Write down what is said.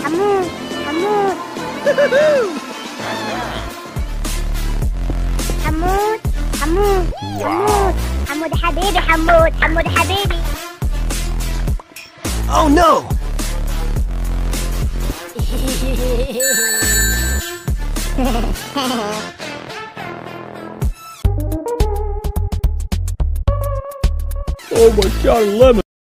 حمود حمود حمود حمود حمود حمود حبيبي حمود حبيبي. Oh no! Oh my God, lemon!